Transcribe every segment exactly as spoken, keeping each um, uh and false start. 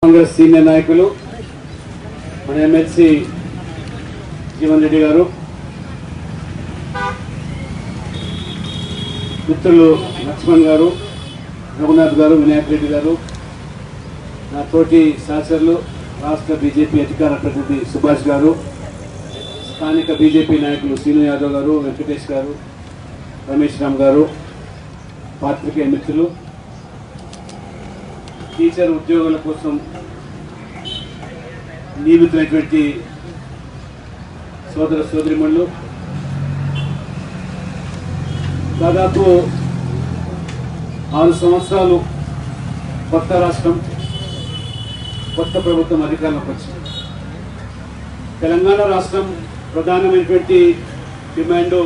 Congress senior నాయకులు మన MLC Jeevan Reddy గారు, మిత్రులు లక్ష్మణ్ గారు, రఘునాథ్ గారు, వినాయక్ రెడ్డి గారు, నా తోటి శాసనలు రాష్ట్ర బీజేపీ అధికార ప్రతినిధి సుభాష్ గారు, స్థానిక బీజేపీ నాయకులు శ్రీను యాదవ్ గారు, వెంకటేష్ గారు, రమేష్ రామ్ గారు, పాత్రికేయ మిత్రులు, టీచర్ ఉద్యోగుల కోసం నియమితులైనటువంటి సోదర సోదరిమణులు, దాదాపు ఆరు సంవత్సరాలు కొత్త రాష్ట్రం, కొత్త ప్రభుత్వం అధికారంలోకి వచ్చింది. తెలంగాణ రాష్ట్రం ప్రధానమైనటువంటి డిమాండ్,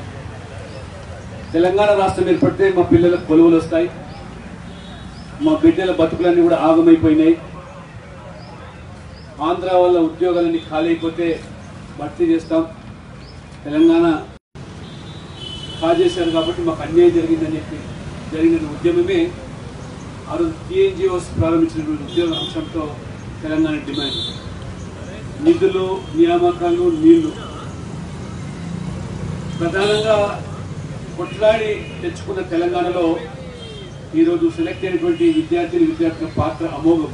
తెలంగాణ రాష్ట్రం ఏర్పడితే మా పిల్లలకు కొలువులు వస్తాయి, మా బిడ్డల బతుకులన్నీ కూడా ఆగమైపోయినాయి, ఆంధ్ర వల్ల ఉద్యోగాలన్నీ ఖాళీ అయిపోతే భర్తీ చేస్తాం, తెలంగాణ కాజేశారు కాబట్టి మాకు అన్యాయం జరిగిందని చెప్పి జరిగిన ఉద్యమమే ఆ రోజు టీఎన్జిఓస్ ప్రారంభించినటువంటి ఉద్యోగ అంశంతో తెలంగాణ డిమాండ్. నిధులు, నియామకాలు, నీళ్లు ప్రధానంగా కొట్లాడి తెచ్చుకున్న తెలంగాణలో ఈరోజు సెలెక్ట్ అయినటువంటి విద్యార్థులు విద్యార్థుల పాత్ర అమోఘం.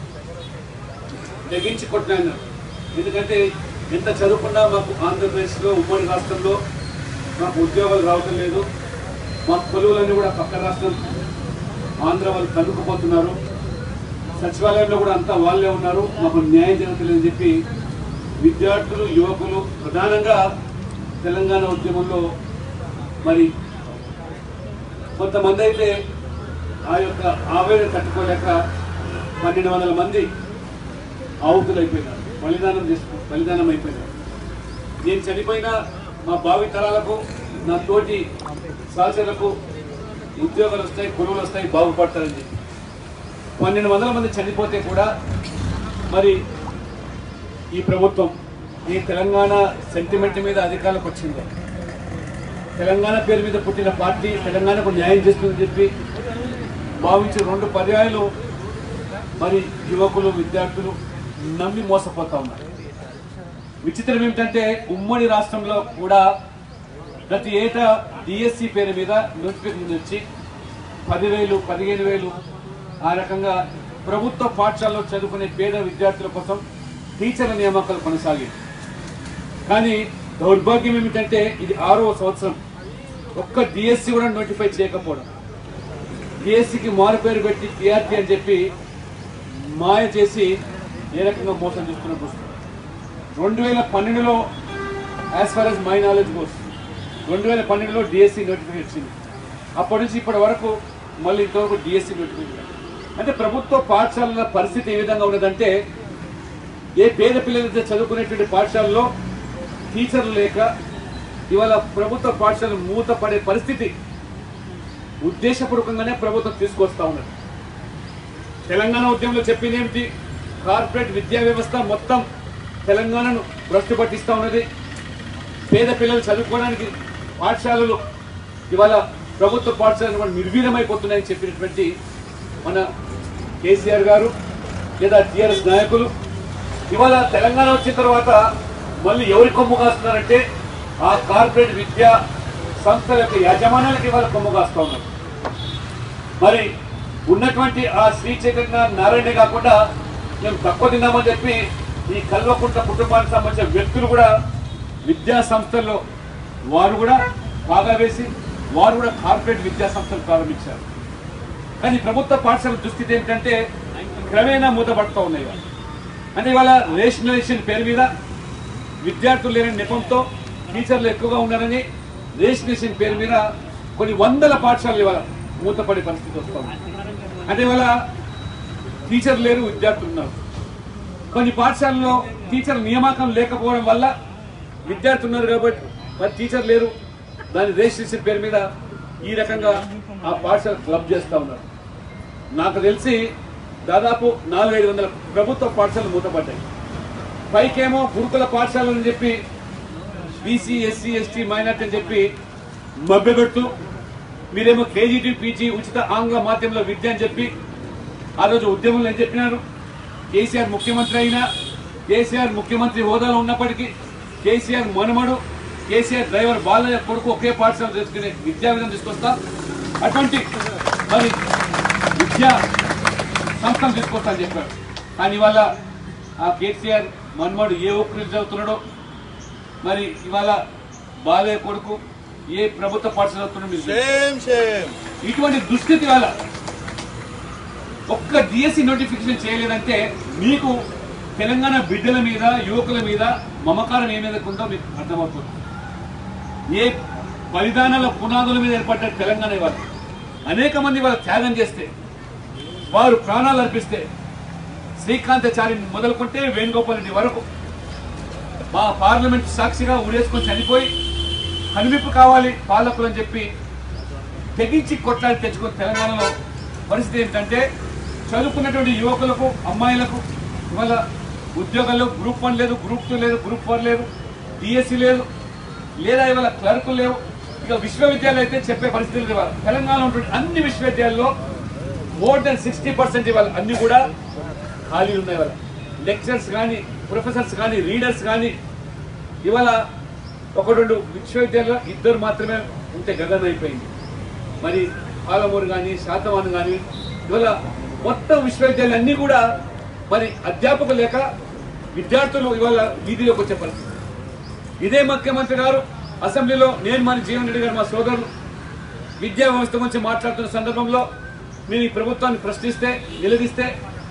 తెగించి కొట్లాడినారు. ఎందుకంటే ఎంత చదువుకున్నా మాకు ఆంధ్రప్రదేశ్లో ఉమ్మడి రాష్ట్రంలో మాకు ఉద్యోగాలు రావటం లేదు, మా కొలువులన్నీ కూడా పక్క రాష్ట్రం ఆంధ్ర వాళ్ళు కనుక్కుపోతున్నారు, సచివాలయంలో కూడా అంతా వాళ్ళే ఉన్నారు, మాకు న్యాయం జరుగుతుందని చెప్పి విద్యార్థులు, యువకులు ప్రధానంగా తెలంగాణ ఉద్యమంలో మరి కొంతమంది అయితే ఆ యొక్క ఆవేదన తట్టుకోలేక పన్నెండు వందల మంది ఆహుతులైపోయినారు, బలిదానం చేసుకు బలిదానం అయిపోయినారు. నేను చనిపోయినా మా భావి తరాలకు, నా తోటి సహచరులకు ఉద్యోగాలు వస్తాయి, కొలువులు వస్తాయి, బాగుపడతారని చెప్పి పన్నెండు వందల మంది చనిపోతే కూడా మరి ఈ ప్రభుత్వం ఈ తెలంగాణ సెంటిమెంట్ మీద అధికారులకు వచ్చింది. తెలంగాణ పేరు మీద పుట్టిన పార్టీ తెలంగాణకు న్యాయం చేస్తుందని చెప్పి భావించి రెండు పర్యాయాలు మరి యువకులు, విద్యార్థులు నమ్మి మోసపోతా ఉన్నారు. విచిత్రం ఏమిటంటే ఉమ్మడి రాష్ట్రంలో కూడా ప్రతి ఏటా డిఎస్సి పేరు మీద నోటిఫికేషన్ వచ్చి పదివేలు పదిహేను వేలు ఆ రకంగా ప్రభుత్వ పాఠశాలలో చదువుకునే పేద విద్యార్థుల కోసం టీచర్ల నియామకాలు కొనసాగాయి. కానీ దౌర్భాగ్యం ఏమిటంటే ఇది ఆరో సంవత్సరం, ఒక్క డిఎస్సి కూడా నోటిఫై చేయకపోవడం, డిఎస్సికి మారు పేరు పెట్టి టీఆర్టీ అని చెప్పి మాయ చేసి ఏ రకంగా మోసం చేస్తున్న పుస్తకం. రెండు వేల పన్నెండులో as far as my knowledge goes రెండు వేల పన్నెండులో డిఎస్సి నోటిఫికేషన్ వచ్చింది. అప్పటి నుంచి ఇప్పటి వరకు మళ్ళీ ఇంతవరకు డిఎస్సి నోటిఫికేషన్. అంటే ప్రభుత్వ పాఠశాలల పరిస్థితి ఏ విధంగా ఉన్నదంటే, ఏ పేద పిల్లలైతే చదువుకునేటువంటి పాఠశాలలో టీచర్లు లేక ఇవాళ ప్రభుత్వ పాఠశాలలు మూతపడే పరిస్థితి ఉద్దేశపూర్వకంగానే ప్రభుత్వం తీసుకొస్తా ఉన్నది. తెలంగాణ ఉద్యమంలో చెప్పింది ఏమిటి? కార్పొరేట్ విద్యా వ్యవస్థ మొత్తం తెలంగాణను భ్రష్టు పట్టిస్తూ ఉన్నది, పేద పిల్లలు చదువుకోవడానికి పాఠశాలలు ఇవాళ ప్రభుత్వ పాఠశాలలు కూడా నిర్వీర్యమైపోతున్నాయని చెప్పినటువంటి మన కేసీఆర్ గారు లేదా టీఆర్ఎస్ నాయకులు ఇవాళ తెలంగాణ వచ్చిన తర్వాత మళ్ళీ ఎవరి కొమ్ము కాస్తున్నారంటే ఆ కార్పొరేట్ విద్యా సంస్థల యొక్క యాజమాన్యాలకు ఇవాళ కొమ్ము కాస్తూ ఉన్నారు. మరి ఉన్నటువంటి ఆ శ్రీ చైతన్య నారాయణ కాకుండా మేము తక్కువ తిన్నామని చెప్పి ఈ కల్వకుంట్ల కుటుంబానికి సంబంధించిన వ్యక్తులు కూడా విద్యా సంస్థల్లో వారు కూడా బాగా వేసి వారు కూడా కార్పొరేట్ విద్యా సంస్థలు ప్రారంభించారు. కానీ ప్రభుత్వ పాఠశాల దుస్థితి ఏమిటంటే క్రమేణా మూతపడుతూ ఉన్నాయి. అంటే ఇవాళ రేషనలైజేషన్ పేరు మీద విద్యార్థులు లేని నెపంతో టీచర్లు ఎక్కువగా ఉన్నారని రేషనలైజేషన్ పేరు మీద కొన్ని వందల పాఠశాలలు ఇవాళ మూతపడే పరిస్థితి వస్తుంది. అంటే ఇవాళ టీచర్లు లేరు, విద్యార్థులు ఉన్నారు. కొన్ని పాఠశాలలో టీచర్ల నియామకం లేకపోవడం వల్ల విద్యార్థులు ఉన్నారు కాబట్టి మరి టీచర్ లేరు, దాని రిజిస్ట్రేషన్ పేరు మీద ఈ రకంగా ఆ పాఠశాల క్లబ్ చేస్తూ ఉన్నారు. నాకు తెలిసి దాదాపు నాలుగైదు వందల ప్రభుత్వ పాఠశాలలు మూతపడ్డాయి. పైకేమో గురుకుల పాఠశాలలు అని చెప్పి బీసీ, ఎస్సీ, ఎస్టీ, మైనార్టీ అని చెప్పి మభ్యపెడుతూ మీరేమో కేజీ టు పీజీ ఉచిత ఆంగ్ల మాధ్యమంలో విద్య అని చెప్పి ఆ రోజు ఉద్యమంలో ఏం చెప్పినారు? కేసీఆర్ ముఖ్యమంత్రి అయినా, కేసీఆర్ ముఖ్యమంత్రి హోదాలో ఉన్నప్పటికీ కేసీఆర్ మనమడు కేసీఆర్ డ్రైవర్ బాలయ్య కొడుకు ఒకే పాఠశాల చేసుకునే విద్యా విధానం తీసుకొస్తా, అటువంటి మరి విద్యా సంస్థలు తీసుకొస్తా అని చెప్పారు. కానీ ఇవాళ ఆ కేసీఆర్ మనమడు ఏ ఒక్కరు చదువుతున్నాడో, మరి ఇవాళ బాలయ్య కొడుకు ఏ ప్రభుత్వ పాఠశాల చదువుతున్నాడో, ఇటువంటి దుస్థితి వల్ల ఒక్క డిఎస్సి నోటిఫికేషన్ చేయలేదంటే మీకు తెలంగాణ బిడ్డల మీద, యువకుల మీద మమకారం ఏ మీద ఉందో మీకు అర్థమవుతుంది. ఏ బలిదానాల పునాదుల మీద ఏర్పడ్డ తెలంగాణ ఇవాళ అనేక మంది వాళ్ళ త్యాగం చేస్తే, వారు ప్రాణాలు అర్పిస్తే, శ్రీకాంతాచారి మొదలుకుంటే వేణుగోపాల్ రెడ్డి వరకు మా పార్లమెంట్ సాక్షిగా ఉరేసుకొని చనిపోయి కనువిప్పు కావాలి పాలకులు అని చెప్పి తెగించి కొట్లాడి తెచ్చుకుని తెలంగాణలో పరిస్థితి ఏంటంటే, చదువుకున్నటువంటి యువకులకు, అమ్మాయిలకు ఇవాళ ఉద్యోగాల్లో గ్రూప్ వన్ లేదు, గ్రూప్ టూ లేదు, గ్రూప్ ఫోర్ లేదు, డిఎస్సి లేదు, లేదా ఇవాళ క్లర్కులు లేవు. ఇక విశ్వవిద్యాలయాలు అయితే చెప్పే పరిస్థితులు ఇవాళ తెలంగాణలో ఉంటుంది. అన్ని విశ్వవిద్యాలయాల్లో మోర్ దెన్ సిక్స్టీ పర్సెంట్ ఇవాళ అన్ని కూడా ఖాళీలు ఉన్నాయి. ఇవాళ లెక్చరర్స్ కానీ, ప్రొఫెసర్స్ కానీ, రీడర్స్ కానీ ఇవాళ ఒక రెండు విశ్వవిద్యాలయాల్లో ఇద్దరు మాత్రమే ఉంటే గగనం అయిపోయింది. మరి పాలమూరు కానీ, శాతవాహన్ కానీ ఇవాళ మొత్తం విశ్వవిద్యాలయాలు అన్నీ కూడా మరి అధ్యాపకులు లేక విద్యార్థులు ఇవాళ వీధిలోకి వచ్చే పరిస్థితి. ఇదే ముఖ్యమంత్రి గారు అసెంబ్లీలో నేను మన జీవన్ రెడ్డి గారు మా సోదరులు విద్యా వ్యవస్థ గురించి మాట్లాడుతున్న సందర్భంలో నేను ఈ ప్రభుత్వాన్ని ప్రశ్నిస్తే, నిలదీస్తే,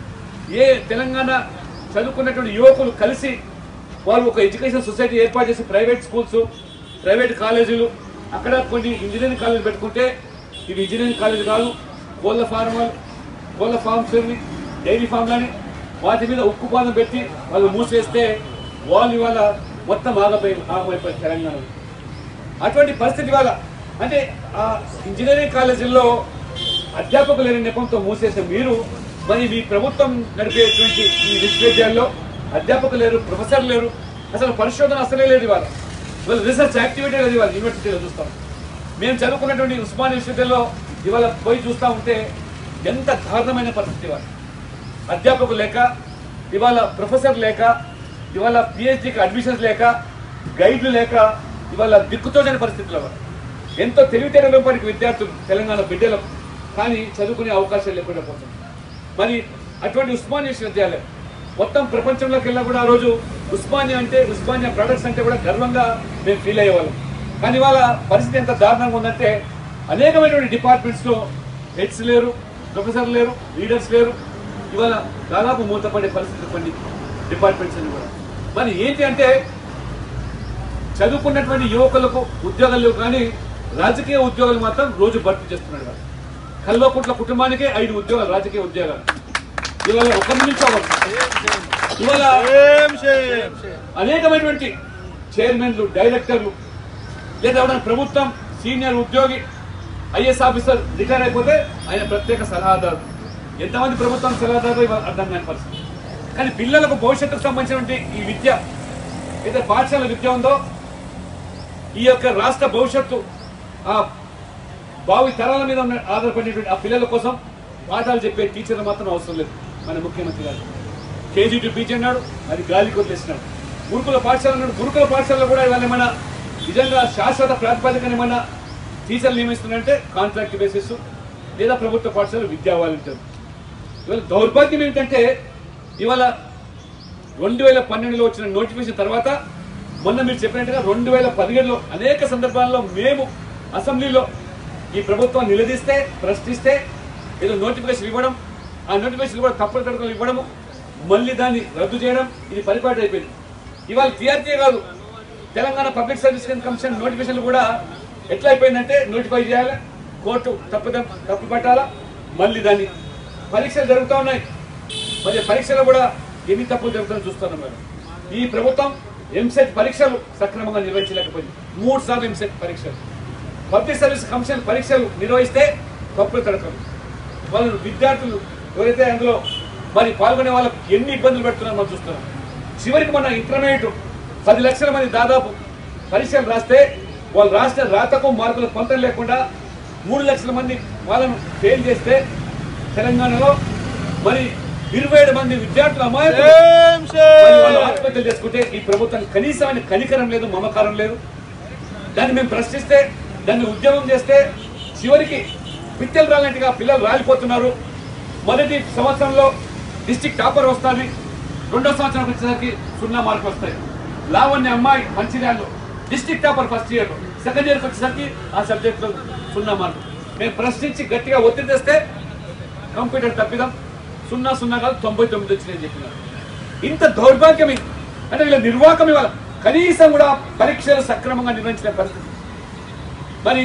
ఏ తెలంగాణ చదువుకున్నటువంటి యువకులు కలిసి వాళ్ళు ఒక ఎడ్యుకేషన్ సొసైటీ ఏర్పాటు చేసి ప్రైవేట్ స్కూల్స్, ప్రైవేట్ కాలేజీలు, అక్కడ కొన్ని ఇంజనీరింగ్ కాలేజీలు పెట్టుకుంటే ఇవి ఇంజనీరింగ్ కాలేజీ కాదు, కోళ్ళ ఫార్మల్ కోళ్ళ ఫార్మ్స్, డైరీ ఫామ్లని వాటి మీద ఉక్కుపాదం పెట్టి వాళ్ళు మూసేస్తే వాళ్ళు ఇవాళ మొత్తం ఆగపోయి ఆగమైపోయి తెలంగాణ. అటువంటి పరిస్థితి వల్ల అంటే ఆ ఇంజనీరింగ్ కాలేజీల్లో అధ్యాపకులు లేని నెపంతో మూసేస్తే మీరు మరి మీ ప్రభుత్వం నడిపేటువంటి ఈ విశ్వవిద్యాలయంలో అధ్యాపకులు లేరు, ప్రొఫెసర్ లేరు, అసలు పరిశోధన అసలే లేదు. ఇవాళ ఇవాళ రీసెర్చ్ యాక్టివిటీ లేదు. ఇవాళ యూనివర్సిటీలో చూస్తాం. మేము చదువుకున్నటువంటి ఉస్మానియా విశ్వవిద్యాలయంలో ఇవాళ పోయి చూస్తూ ఉంటే ఎంత దారుణమైన పరిస్థితి. ఇవాళ అధ్యాపకులు లేక, ఇవాళ ప్రొఫెసర్ లేక, ఇవాళ పిహెచ్డీకి అడ్మిషన్స్ లేక, గైడ్లు లేక ఇవాళ దిక్కుతోచని పరిస్థితుల్లో ఎంతో తెలివితేటలు పడికి విద్యార్థులు తెలంగాణ బిడ్డలకు కానీ చదువుకునే అవకాశాలు లేకుండా పోతుంది. మరి అటువంటి ఉస్మానియా విశ్వవిద్యాలయం మొత్తం ప్రపంచంలోకి వెళ్ళా కూడా ఆ రోజు ఉస్మానియా అంటే, ఉస్మానియా ప్రొడక్ట్స్ అంటే కూడా గర్వంగా మేము ఫీల్ అయ్యేవాళ్ళం. కానీ ఇవాళ పరిస్థితి ఎంత దారుణంగా ఉందంటే అనేకమైనటువంటి డిపార్ట్మెంట్స్లో హెడ్స్ లేరు, ప్రొఫెసర్లు లేరు, లీడర్స్ లేరు. ఇవాళ దాదాపు మూతపడే పరిస్థితి కొన్ని డిపార్ట్మెంట్స్ అని కూడా. మరి ఏంటి అంటే చదువుకున్నటువంటి యువకులకు ఉద్యోగాలు కానీ రాజకీయ ఉద్యోగాలు మాత్రం రోజు భర్తీ చేస్తున్నాడు. కల్వకుంట్ల కుటుంబానికే ఐదు ఉద్యోగాలు, రాజకీయ ఉద్యోగాలు. ఇవాళ ఒకరి నుంచి ఇవాళ అనేకమైనటువంటి చైర్మన్లు, డైరెక్టర్లు లేదా ఎవరైనా ప్రభుత్వం సీనియర్ ఉద్యోగి ఐఏఎస్ ఆఫీసర్ రిటైర్ అయిపోతే ఆయన ప్రత్యేక సలహాదారు. ఎంతమంది ప్రభుత్వం సలహాదారు ఇవాళ అర్థం కాని పరిస్థితి. కానీ పిల్లలకు భవిష్యత్తుకు సంబంధించినటువంటి ఈ విద్య ఏదైతే పాఠశాల విద్య ఉందో ఈ యొక్క రాష్ట్ర భవిష్యత్తు ఆ భావి తరాల మీద ఆధారపడినటువంటి ఆ పిల్లల కోసం పాఠాలు చెప్పే టీచర్లు మాత్రం అవసరం లేదు. మన ముఖ్యమంత్రి గారు కేజీ టు పీజీ అన్నాడు, అది గాలికి వదిలేసినాడు. గురుకుల పాఠశాల అన్నాడు, గురుకుల పాఠశాలలో కూడా ఇవాళ ఏమైనా నిజంగా శాశ్వత ప్రాతిపదికన ఏమైనా టీచర్లు నియమిస్తున్నారంటే కాంట్రాక్ట్ బేసిస్ లేదా ప్రభుత్వ పాఠశాల విద్యా వాలంటీర్. ఇవాళ దౌర్భాగ్యం ఏంటంటే ఇవాళ రెండు వేల పన్నెండులో వచ్చిన నోటిఫికేషన్ తర్వాత మొన్న మీరు చెప్పినట్టుగా రెండు వేల పదిహేడులో అనేక సందర్భాల్లో మేము అసెంబ్లీలో ఈ ప్రభుత్వాన్ని నిలదీస్తే, ప్రశ్నిస్తే ఏదో నోటిఫికేషన్ ఇవ్వడం, ఆ నోటిఫికేషన్ కూడా తప్పుడు తడకలు ఇవ్వడము, మళ్ళీ దాన్ని రద్దు చేయడం, ఇది పరిపాటి అయిపోయింది. ఇవాళ టీఆర్టీ కాదు, తెలంగాణ పబ్లిక్ సర్వీస్ కమిషన్ నోటిఫికేషన్లు కూడా ఎట్లా అయిపోయిందంటే నోటిఫై చేయాలి, కోర్టు తప్పు తప్పు పట్టాలా, మళ్ళీ దాన్ని పరీక్షలు జరుగుతూ ఉన్నాయి. మరి పరీక్షలు కూడా ఎన్ని తప్పులు జరుగుతుందని చూస్తున్నాం. మేడం ఈ ప్రభుత్వం ఎంసెట్ పరీక్షలు సక్రమంగా నిర్వహించలేకపోయింది. మూడు సార్లు ఎంసెట్ పరీక్షలు, పబ్లిక్ సర్వీస్ కమిషన్ పరీక్షలు నిర్వహిస్తే తప్పులు తడకలు. వాళ్ళు విద్యార్థులు ఎవరైతే అందులో మరి పాల్గొనే వాళ్ళకు ఎన్ని ఇబ్బందులు పెడుతున్నారో మనం చూస్తున్నాం. చివరికి మన ఇంటర్మీడియట్ పది లక్షల మంది దాదాపు పరీక్షలు రాస్తే వాళ్ళు రాసిన రాతకు మార్కులు పొందడం లేకుండా మూడు లక్షల మంది వాళ్ళను ఫెయిల్ చేస్తే తెలంగాణలో మరి ఇరవై ఏడు మంది విద్యార్థులు అమాయకులు ఆత్మహత్యలు చేసుకుంటే ఈ ప్రభుత్వానికి కనీసమైన కనికరం లేదు, మమకారం లేదు. దాన్ని మేము ప్రశ్నిస్తే, దాన్ని ఉద్యమం చేస్తే చివరికి పిట్టలు రాలంటిగా పిల్లలు రాలిపోతున్నారు. మొదటి సంవత్సరంలో డిస్ట్రిక్ట్ టాపర్ వస్తుంది, రెండో సంవత్సరం వచ్చేసరికి సున్నా మార్కులు వస్తాయి. లావణ్య అమ్మాయి మంచిర్యాలలో district topper first year, second ఇయర్కి వచ్చేసరికి ఆ సబ్జెక్టులో సున్నా మార్కులు. మేము ప్రశ్నించి గట్టిగా ఒత్తిడి తెస్తే కంప్యూటర్ తప్పిదాం, సున్నా సున్నా కాదు తొంభై తొమ్మిది వచ్చినాయని చెప్పినారు. ఇంత దౌర్భాగ్యం అంటే వీళ్ళ నిర్వాహకం ఇవ్వాలి. కనీసం కూడా పరీక్షలు సక్రమంగా నిర్వహించిన పరిస్థితి. మరి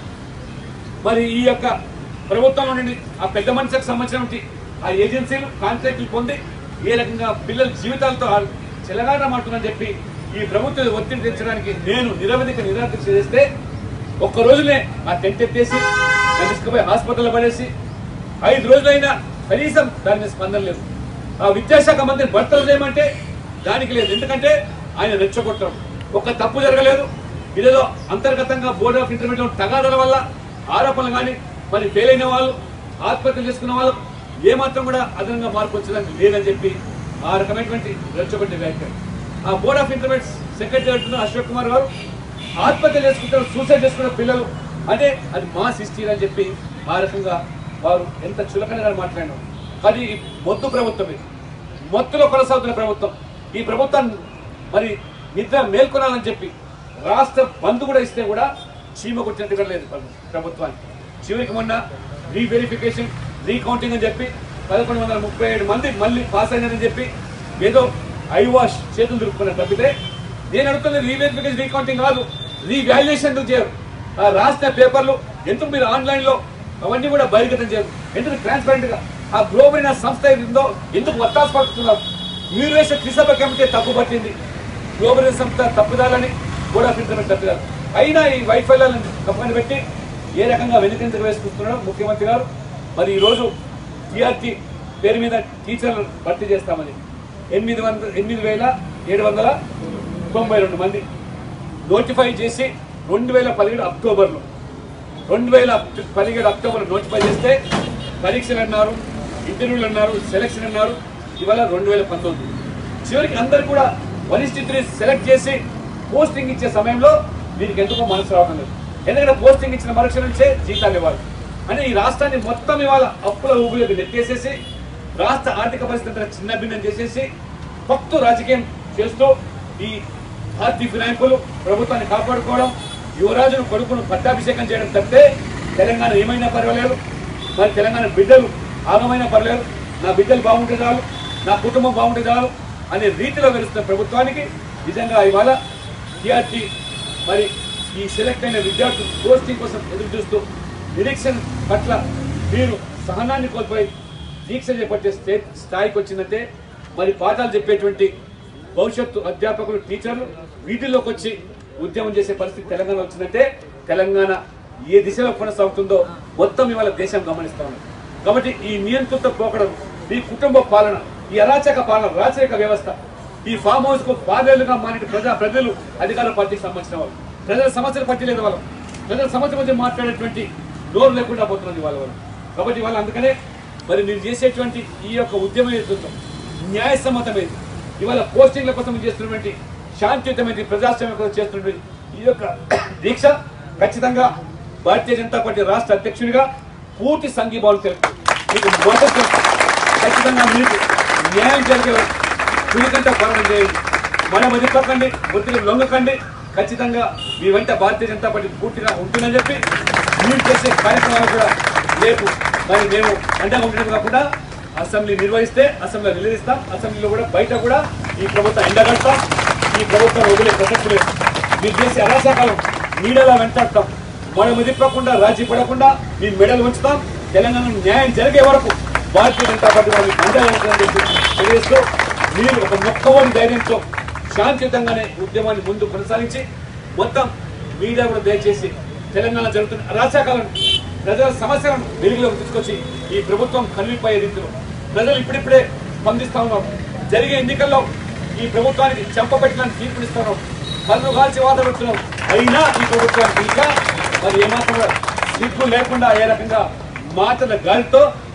మరి ఈ యొక్క ప్రభుత్వంలో నుండి ఆ పెద్ద మనుషులకు సంబంధించిన ఆ ఏజెన్సీలు కాంట్రాక్టులు పొంది ఏ రకంగా పిల్లల జీవితాలతో చెలగాటమాడుతుందని చెప్పి ఈ ప్రభుత్వం ఒత్తిడి తెచ్చడానికి నేను నిరవధిక నిరాకరణ చేస్తే ఒక్క రోజునే ఆ టెంట్ ఎత్తేసి తీసుకుపోయి హాస్పిటల్లో పడేసి ఐదు రోజులైనా కనీసం దాని మీద స్పందన లేదు. ఆ విద్యాశాఖ మంత్రిని భర్తలు చేయమంటే దానికి లేదు. ఎందుకంటే ఆయన రెచ్చగొట్టడం, ఒక్క తప్పు జరగలేదు. ఇదేదో అంతర్గతంగా బోర్డ్ ఆఫ్ ఇంటర్మీడియట్ తగాదాల వల్ల ఆరోపణలు కానీ మరి ఫెయిల్ అయిన వాళ్ళు ఆత్మహత్యలు చేసుకున్న వాళ్ళు ఏమాత్రం కూడా అదనంగా మార్పు వచ్చేదానికి లేదని చెప్పి ఆ రకమైనటువంటి రెచ్చగొట్టే వ్యాఖ్యలు. ఆ బోర్డ్ ఆఫ్ ఇంటర్మీడియట్ సెక్రటరీ అంటున్న అశోక్ కుమార్ గారు ఆత్మహత్య చేసుకుంటారు, సూసైడ్ చేసుకున్న పిల్లలు అంటే అది మాస్ హిస్టరీ అని చెప్పి ఆ రకంగా వారు ఎంత చులకనగా మాట్లాడినారు. అది మొద్దు ప్రభుత్వం, ఇది మొత్తులో కొనసాగుతున్న ప్రభుత్వం. ఈ ప్రభుత్వాన్ని మరి నిద్ర మేల్కొనాలని చెప్పి రాష్ట్ర బంద్ కూడా ఇస్తే కూడా చీమ కొట్టినట్టుగా లేదు ప్రభుత్వానికి. చివరికి మొన్న రీవెరిఫికేషన్ రీకౌంటింగ్ అని చెప్పి పదకొండు వందల ముప్పై ఏడు మంది మళ్ళీ పాస్ అయినారని చెప్పి ఏదో ఐవాష్ చేతులు దురుక్కున్నారు తప్పితే నేను అడుగుతున్నది రీవెరిఫికేషన్ రీకౌంటింగ్ కాదు, రీవాల్యుయేషన్ ఎందుకు చేయరు? ఆ రాసిన పేపర్లు ఎందుకు మీరు ఆన్లైన్లో అవన్నీ కూడా బహిర్గతం చేయరు? ఎందుకు ట్రాన్స్పరెంట్ గా ఆ గ్లోబల్ సంస్థ ఏదో ఎందుకు వత్తాసు పడుతున్నారు? మీరు వేసే త్రిసభ కమిటీ తప్పు పట్టింది, గ్లోబల్ సంస్థ తప్పుదాలని కూడా ఫిల్టర్ తప్పుదారు. అయినా ఈ వైఫల్యాలను కప్పని పెట్టి ఏ రకంగా వెనుకంతకు వేసుకుంటున్నాడో ముఖ్యమంత్రి గారు. మరి ఈరోజు టీఆర్టీ పేరు మీద టీచర్లు భర్తీ చేస్తామని ఎనిమిది వందల ఎనిమిది వేల ఏడు వందల తొంభై రెండు మంది నోటిఫై చేసి రెండు వేల పదిహేడు అక్టోబర్లో రెండు వేల పదిహేడు అక్టోబర్ నోటిఫై చేస్తే పరీక్షలు అన్నారు, ఇంటర్వ్యూలు అన్నారు, సెలక్షన్ అన్నారు. ఇవాళ రెండు వేల పంతొమ్మిది చివరికి అందరు కూడా వరిష్ఠితుని సెలెక్ట్ చేసి పోస్టింగ్ ఇచ్చే సమయంలో దీనికి ఎందుకో మనసు రావడం లేదు. ఎందుకంటే పోస్టింగ్ ఇచ్చిన మరుక్ష నుంచే జీతాలు ఇవ్వాలి అంటే ఈ రాష్ట్రాన్ని మొత్తం ఇవాళ అప్పుల ఊబిలోకి నెట్టేసేసి రాష్ట్ర ఆర్థిక పరిస్థితులను చిన్న భిన్నం చేసేసి భక్తు రాజకీయం చేస్తూ ఈ ఆర్థిక నాయకులు ప్రభుత్వాన్ని కాపాడుకోవడం, యువరాజును కొడుకును పట్టాభిషేకం చేయడం తప్పితే తెలంగాణ ఏమైనా పర్వాలేదు, మరి తెలంగాణ బిడ్డలు ఆగమైనా పర్లేదు, నా బిడ్డలు బాగుంటే చాలు, నా కుటుంబం బాగుంటే చాలు అనే రీతిలో వెలుస్తున్న ప్రభుత్వానికి నిజంగా ఇవాళ టీఆర్టీ మరి ఈ సెలెక్ట్ అయిన విద్యార్థులు పోస్టింగ్ కోసం ఎదురు చూస్తూ నిరీక్షణ పట్ల మీరు సహనాన్ని కోల్పోయి దీక్ష చేపట్టే స్టేట్ స్థాయికి వచ్చిందంటే మరి పాఠాలు చెప్పేటువంటి భవిష్యత్తు అధ్యాపకులు టీచర్లు వీటిల్లోకి వచ్చి ఉద్యమం చేసే పరిస్థితి తెలంగాణ వచ్చిందంటే తెలంగాణ ఏ దిశలో కొనసాగుతుందో మొత్తం ఇవాళ దేశం గమనిస్తా ఉంది. కాబట్టి ఈ నియంత్రిత పోకడం, ఈ కుటుంబ పాలన, ఈ అరాచక పాలన, రాచరిక వ్యవస్థ, ఈ ఫామ్ హౌస్ కు బాధ్యులుగా మారిన ప్రజా ప్రజలు అధికార పార్టీకి సంబంధించిన వాళ్ళు, ప్రజల సమస్యలు పట్టలేదు వాళ్ళు, ప్రజల సమస్య మధ్య మాట్లాడేటువంటి నోరు లేకుండా పోతున్నది వాళ్ళ వాళ్ళు. కాబట్టి వాళ్ళు అందుకనే మరి మీరు చేసేటువంటి ఈ యొక్క ఉద్యమ నేతృత్వం న్యాయసమ్మతమైంది. ఇవాళ పోస్టింగ్ల కోసం చేస్తున్నటువంటి శాంతియుతమైన ప్రజాస్వామ్యం కోసం చేస్తున్నటువంటి ఈ యొక్క దీక్ష ఖచ్చితంగా భారతీయ జనతా పార్టీ రాష్ట్ర అధ్యక్షుడిగా పూర్తి సంఘీభావం తెలుపు మీకు మద్దతు ఖచ్చితంగా మీకు న్యాయం జరిగే పులికంట పోరాటం చేయండి, మన వదిలిపోకండి, ఒత్తిడి లొంగకండి. ఖచ్చితంగా మీ వెంట భారతీయ జనతా పార్టీ పూర్తిగా ఉంటుందని చెప్పి మీరు చేసే కార్యక్రమాలు కూడా రేపు మరి మేము అండగా ఉండడం కాకుండా అసెంబ్లీ నిర్వహిస్తే అసెంబ్లీలో నిలదీస్తాం, అసెంబ్లీలో కూడా బయట కూడా ఈ ప్రభుత్వం ఎండగడతాం, ఈ ప్రభుత్వం వదిలే ప్రసక్తి లేదు. మీరు చేసే అరాచకాలం నీడలా వెంటాడతాం, మనం వదిలిపోకుండా రాజీ పడకుండా మీ మెడలు ఉంచుతాం. తెలంగాణ న్యాయం జరిగే వరకు భారతీయ జనతా పార్టీ వారికి అండగా ఉంటుందని చెప్పి తెలియజేస్తూ మీరు ఒక మొక్కవని ధైర్యంతో శాంతియుతంగానే ఉద్యమాన్ని ముందు కొనసాగించి మొత్తం మీడియా కూడా దయచేసి తెలంగాణ జరుగుతున్న అరాచకాలను ప్రజల సమస్యలను వెలుగులోకి తీసుకొచ్చి ఈ ప్రభుత్వం కనిపిపోయే రీతిలో ప్రజలు ఇప్పుడిప్పుడే స్పందిస్తా ఉన్నారు. జరిగే ఎన్నికల్లో ఈ ప్రభుత్వానికి చెంపపెట్టడానికి తీర్పునిస్తున్నారు, కళ్ళు కాల్చి వాదపడుతున్నారు. అయినా ఈ ప్రభుత్వానికి ఇంకా మరి ఏమాత్రం సిగ్గు లేకుండా ఏ రకంగా మాటల గాలితో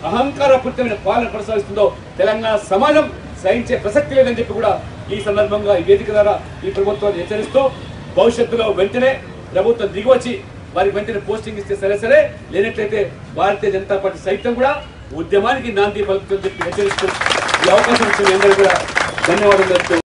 అహంకారపూరితమైన పాలన కొనసాగిస్తుందో తెలంగాణ సమాజం సహించే ప్రసక్తి లేదని చెప్పి కూడా ఈ సందర్భంగా ఈ వేదిక ద్వారా ఈ ప్రభుత్వాన్ని హెచ్చరిస్తూ భవిష్యత్తులో వెంటనే ప్రభుత్వం దిగివచ్చి వారికి వెంటనే పోస్టింగ్ ఇస్తే సరే సరే లేనట్లయితే భారతీయ జనతా పార్టీ సైతం కూడా ఉద్యమానికి నాంది పలుకుతుందని చెప్పి హెచ్చరిస్తూ ఈ అవకాశం ఇచ్చిన అందరూ కూడా ధన్యవాదాలు.